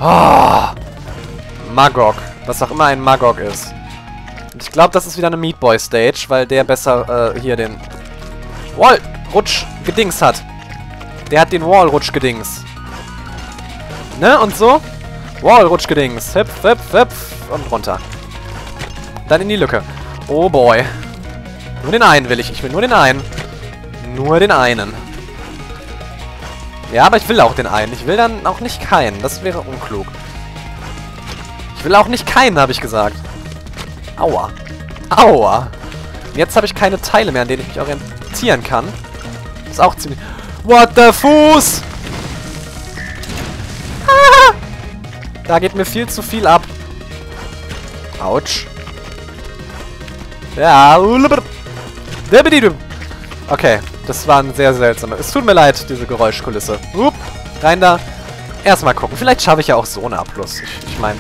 Oh, Magog. Was auch immer ein Magog ist. Und ich glaube, das ist wieder eine Meat Boy Stage, weil der besser hier den Wall-Rutsch-Gedings hat. Der hat den Wall-Rutsch-Gedings. Ne? Und so? Wall-Rutsch-Gedings. Hüpf, hüpf, hüpf. Und runter. Dann in die Lücke. Oh boy. Nur den einen will ich. Ich will nur den einen. Nur den einen. Ja, aber ich will auch den einen. Ich will dann auch nicht keinen. Das wäre unklug. Ich will auch nicht keinen, habe ich gesagt. Aua. Aua. Und jetzt habe ich keine Teile mehr, an denen ich mich orientieren kann. Ist auch ziemlich... What the Fuß? Ah! Da geht mir viel zu viel ab. Autsch. Ja. Okay, das war ein sehr seltsamer... Es tut mir leid, diese Geräuschkulisse. Rein da. Erstmal gucken. Vielleicht schaffe ich ja auch so eine A+. Ich meine...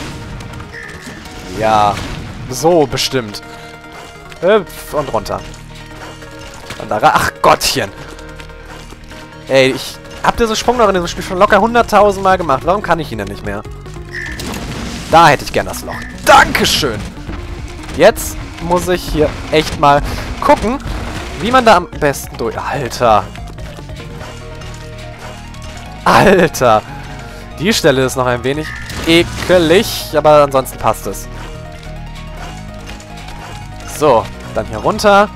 Ja... So, bestimmt. Hüpf und runter. Und da ach Gottchen. Ey, ich hab diese Sprung noch in diesem Spiel schon locker 100.000 Mal gemacht. Warum kann ich ihn denn nicht mehr? Da hätte ich gern das Loch. Dankeschön. Jetzt muss ich hier echt mal gucken, wie man da am besten durch... Alter. Alter. Die Stelle ist noch ein wenig ekelig, aber ansonsten passt es. So, dann hier runter.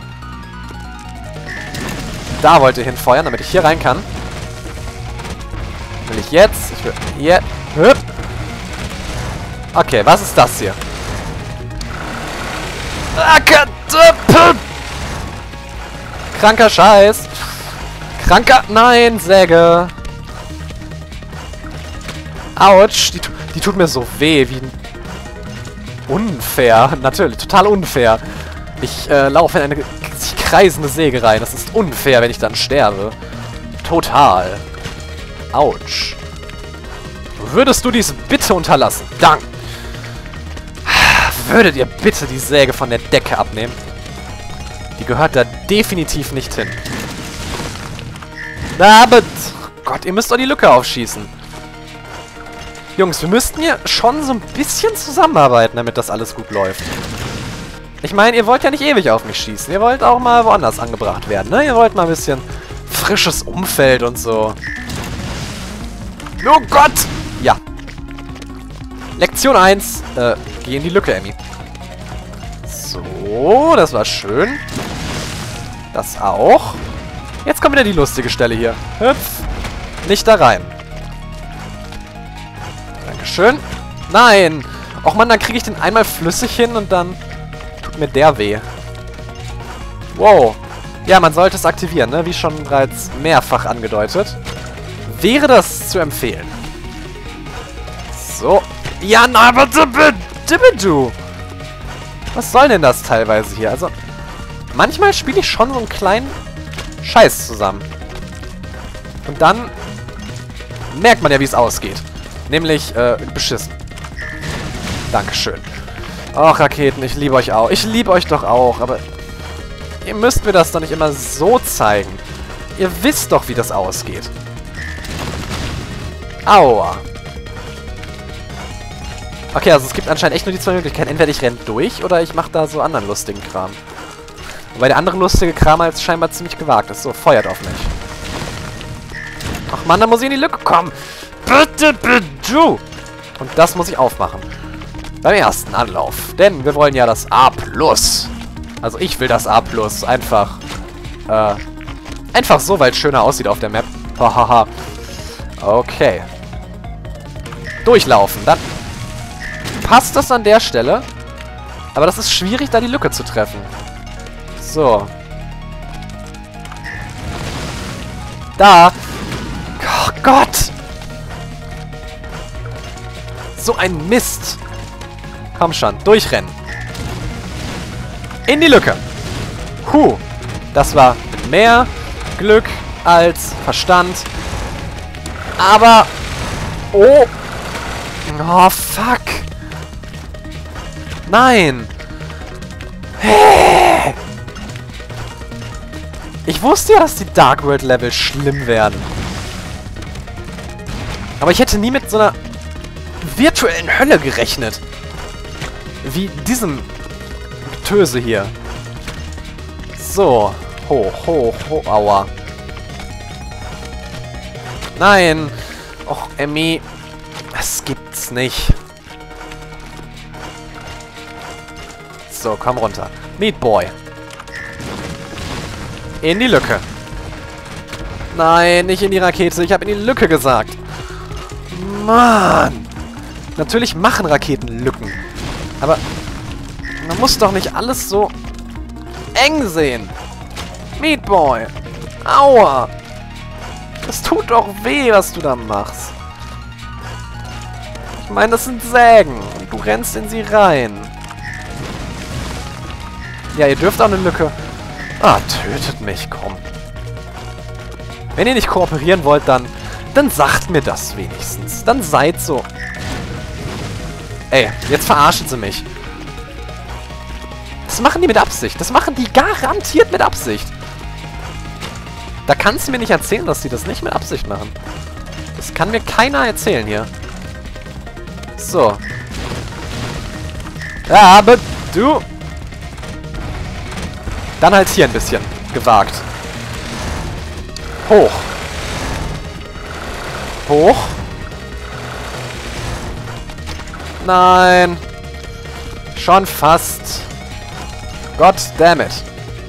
Da wollte ich hinfeuern, damit ich hier rein kann. Will ich jetzt? Ich will... Hier. Hüpp. Okay, was ist das hier? Kranker Scheiß. Kranker... Nein, Säge. Autsch. Die tut mir so weh, wie... Unfair. Natürlich, total unfair. Ich laufe in eine sich kreisende Säge rein. Das ist unfair, wenn ich dann sterbe. Total. Autsch. Würdest du dies bitte unterlassen? Dank. Würdet ihr bitte die Säge von der Decke abnehmen? Die gehört da definitiv nicht hin. Aber... Gott, ihr müsst doch die Lücke aufschießen. Jungs, wir müssten hier schon so ein bisschen zusammenarbeiten, damit das alles gut läuft. Ich meine, ihr wollt ja nicht ewig auf mich schießen. Ihr wollt auch mal woanders angebracht werden, ne? Ihr wollt mal ein bisschen frisches Umfeld und so. Oh Gott! Ja. Lektion 1. Geh in die Lücke, Emmy. So, das war schön. Das auch. Jetzt kommt wieder die lustige Stelle hier. Hüpf. Nicht da rein. Dankeschön. Nein! Och man, dann kriege ich den einmal flüssig hin und dann tut mir der weh. Wow. Ja, man sollte es aktivieren, ne? Wie schon bereits mehrfach angedeutet. Wäre das zu empfehlen. So. Ja, na, aber du. Was soll denn das teilweise hier? Also, manchmal spiele ich schon so einen kleinen Scheiß zusammen. Und dann merkt man ja, wie es ausgeht. Nämlich, beschissen. Dankeschön. Och, Raketen, ich liebe euch auch. Ich liebe euch doch auch, aber ihr müsst mir das doch nicht immer so zeigen. Ihr wisst doch, wie das ausgeht. Aua. Okay, also es gibt anscheinend echt nur die zwei Möglichkeiten. Entweder ich renne durch oder ich mache da so anderen lustigen Kram. Wobei der andere lustige Kram halt scheinbar ziemlich gewagt ist. So, feuert auf mich. Ach man, da muss ich in die Lücke kommen. Bitte, bitte. Und das muss ich aufmachen. Beim ersten Anlauf. Denn wir wollen ja das A+. Also ich will das A+. Einfach. Einfach so, weil es schöner aussieht auf der Map. Hahaha. Okay. Durchlaufen. Dann passt das an der Stelle. Aber das ist schwierig, da die Lücke zu treffen. So. Da. Oh Gott. So ein Mist. Komm schon, durchrennen. In die Lücke. Das war mehr Glück als Verstand. Aber... Oh. Oh, fuck. Nein. Ich wusste ja, dass die Dark World Level schlimm werden. Aber ich hätte nie mit so einer virtuellen Hölle gerechnet. Wie diesem Getöse hier. So. Hoch, hoch, hoch. Aua. Nein. Och, Emmy. Das gibt's nicht. So, komm runter. Meat Boy. In die Lücke. Nein, nicht in die Rakete. Ich habe in die Lücke gesagt. Mann. Natürlich machen Raketen Lücken. Aber man muss doch nicht alles so eng sehen. Meat Boy. Aua. Das tut doch weh, was du da machst. Ich meine, das sind Sägen. Und du rennst in sie rein. Ja, ihr dürft auch eine Lücke. Ah, tötet mich, komm. Wenn ihr nicht kooperieren wollt, dann sagt mir das wenigstens. Dann seid so. Ey, jetzt verarschen sie mich. Das machen die mit Absicht. Das machen die garantiert mit Absicht. Da kannst du mir nicht erzählen, dass die das nicht mit Absicht machen. Das kann mir keiner erzählen hier. So. Ja, aber du... Dann halt hier ein bisschen. Gewagt. Hoch. Hoch. Nein. Schon fast. God damn it.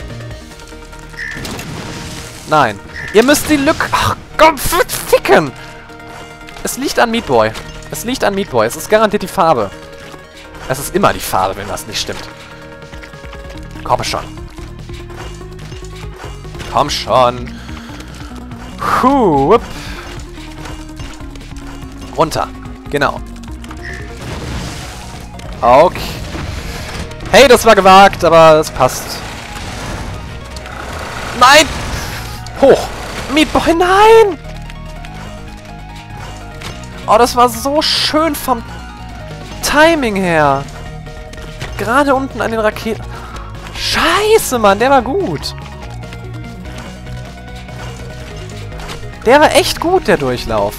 Nein. Ihr müsst die Lücke... Ach, komm, ficken! Es liegt an Meat Boy. Es liegt an Meat Boy. Es ist garantiert die Farbe. Es ist immer die Farbe, wenn das nicht stimmt. Komm schon. Komm schon. Hup. Runter. Genau. Okay. Hey, das war gewagt, aber es passt. Nein! Hoch! Meat Boy, nein! Oh, das war so schön vom Timing her. Gerade unten an den Raketen. Scheiße, Mann, der war gut. Der war echt gut, der Durchlauf.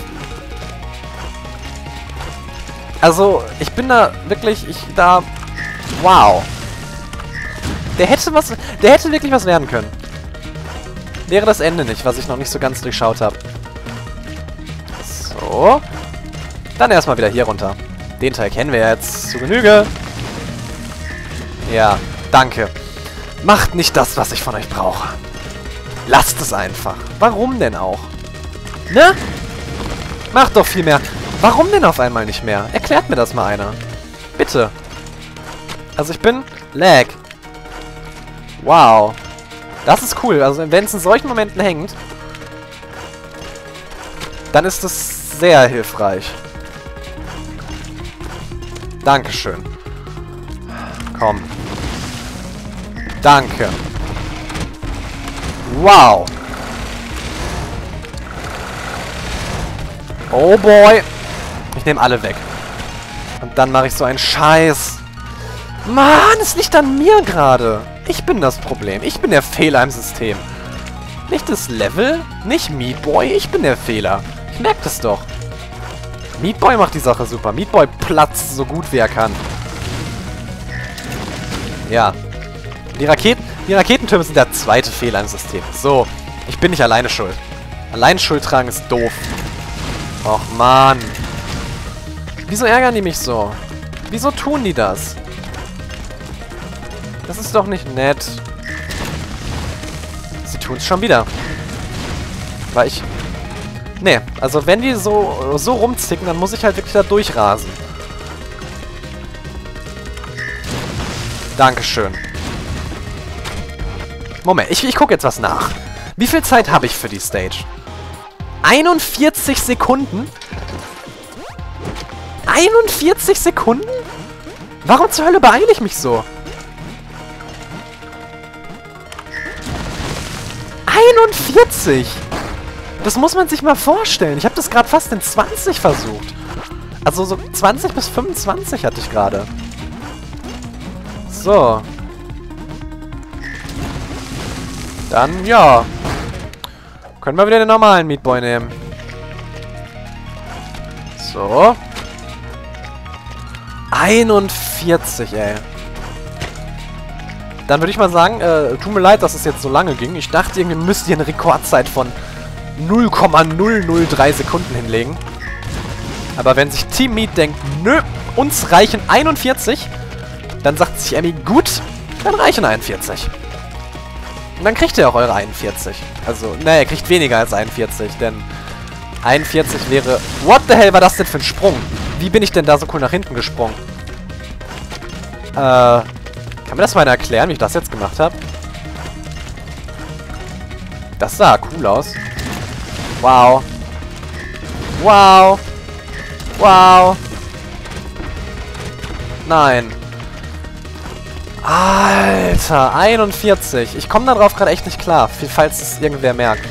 Also, ich bin da wirklich, wow. Der hätte wirklich was werden können. Wäre das Ende nicht, was ich noch nicht so ganz durchschaut habe. So. Dann erstmal wieder hier runter. Den Teil kennen wir jetzt zu Genüge. Ja, danke. Macht nicht das, was ich von euch brauche. Lasst es einfach. Warum denn auch? Ne? Macht doch viel mehr. Warum denn auf einmal nicht mehr? Erklärt mir das mal einer. Bitte. Also ich bin... Lag. Wow. Das ist cool. Also wenn es in solchen Momenten hängt, dann ist es sehr hilfreich. Dankeschön. Komm. Danke. Wow. Oh boy. Ich nehme alle weg. Und dann mache ich so einen Scheiß. Mann, es liegt an mir gerade. Ich bin das Problem. Ich bin der Fehler im System. Nicht das Level, nicht Meat Boy. Ich bin der Fehler. Ich merke das doch. Meat Boy macht die Sache super. Meat Boy platzt so gut wie er kann. Ja. Die Raketentürme sind der zweite Fehler im System. So. Ich bin nicht alleine schuld. Allein Schuld tragen ist doof. Och, Mann. Wieso ärgern die mich so? Wieso tun die das? Das ist doch nicht nett. Sie tun es schon wieder. Weil ich... Nee, also wenn die so rumzicken, dann muss ich halt wirklich da durchrasen. Dankeschön. Moment, ich gucke jetzt was nach. Wie viel Zeit habe ich für die Stage? 41 Sekunden? 41 Sekunden? Warum zur Hölle beeile ich mich so? 41! Das muss man sich mal vorstellen. Ich habe das gerade fast in 20 versucht. Also so 20 bis 25 hatte ich gerade. So. Dann, ja. Können wir wieder den normalen Meat Boy nehmen. So. 41, ey. Dann würde ich mal sagen, tut mir leid, dass es jetzt so lange ging. Ich dachte, irgendwie müsst ihr eine Rekordzeit von 0,003 Sekunden hinlegen. Aber wenn sich Team Meat denkt, nö, uns reichen 41, dann sagt sich Emmy, gut, dann reichen 41. Und dann kriegt ihr auch eure 41. Also, naja, ihr kriegt weniger als 41, denn 41 wäre... What the hell war das denn für ein Sprung? Wie bin ich denn da so cool nach hinten gesprungen? Kann mir das mal einer erklären, wie ich das jetzt gemacht habe? Das sah cool aus. Wow. Wow. Wow. Nein. Alter, 41. Ich komme darauf gerade echt nicht klar, falls es irgendwer merkt.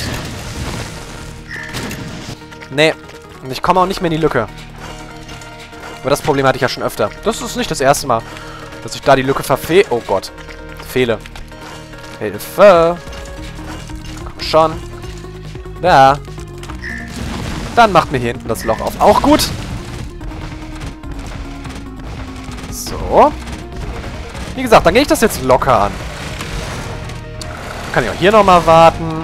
Nee. Und ich komme auch nicht mehr in die Lücke. Aber das Problem hatte ich ja schon öfter. Das ist nicht das erste Mal, dass ich da die Lücke verfehle. Oh Gott. Fehle. Hilfe. Komm schon. Da. Dann macht mir hier hinten das Loch auf. Auch gut. So. Wie gesagt, dann gehe ich das jetzt locker an. Kann ich auch hier nochmal warten.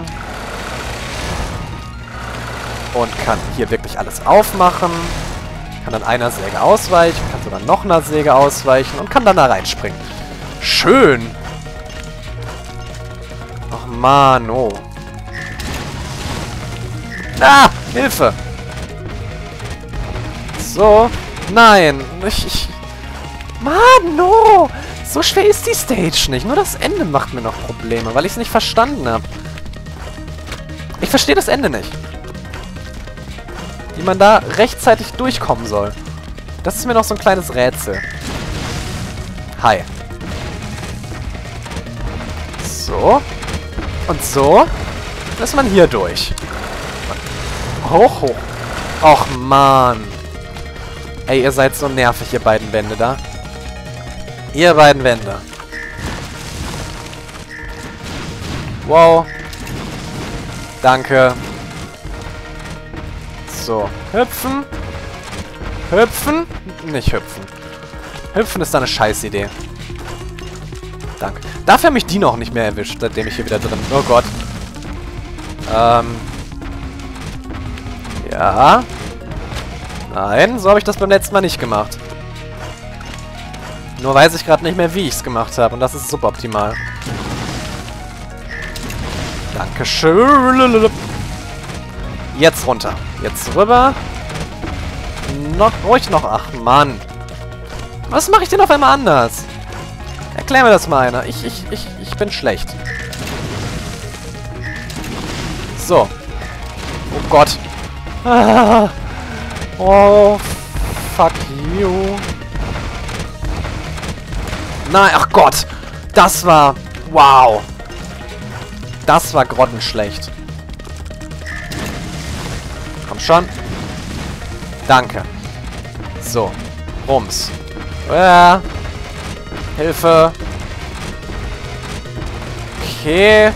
Und kann hier wirklich alles aufmachen. Kann dann einer Säge ausweichen, kann sogar noch einer Säge ausweichen und kann dann da reinspringen. Schön! Ach man, oh. Ah! Hilfe! So. Nein! Mann, no! So schwer ist die Stage nicht. Nur das Ende macht mir noch Probleme, weil ich es nicht verstanden habe. Ich verstehe das Ende nicht. Wie man da rechtzeitig durchkommen soll. Das ist mir noch so ein kleines Rätsel. Hi. So. Und so. Dann ist man hier durch. Hoch, hoch. Och, Mann. Ey, ihr seid so nervig, ihr beiden Wände da. Ihr beiden Wände. Wow. Danke. So. Hüpfen. Hüpfen. Nicht hüpfen. Hüpfen ist da eine Scheißidee. Danke. Dafür haben mich die noch nicht mehr erwischt, seitdem ich hier wieder drin bin. Oh Gott. Ja. Nein, so habe ich das beim letzten Mal nicht gemacht. Nur weiß ich gerade nicht mehr, wie ich es gemacht habe. Und das ist suboptimal. Dankeschön. Jetzt runter. Jetzt rüber. Noch ruhig noch. Ach, Mann. Was mache ich denn auf einmal anders? Erklär mir das mal einer. Ich bin schlecht. So. Oh Gott. Ah. Oh, fuck you. Nein, ach Gott. Das war... Wow. Das war grottenschlecht. Komm schon. Danke. So. Rums. Hilfe. Okay.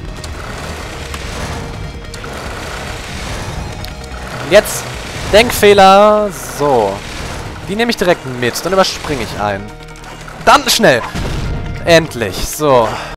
Jetzt Denkfehler. So. Die nehme ich direkt mit. Dann überspringe ich einen. Dann schnell. Endlich. So.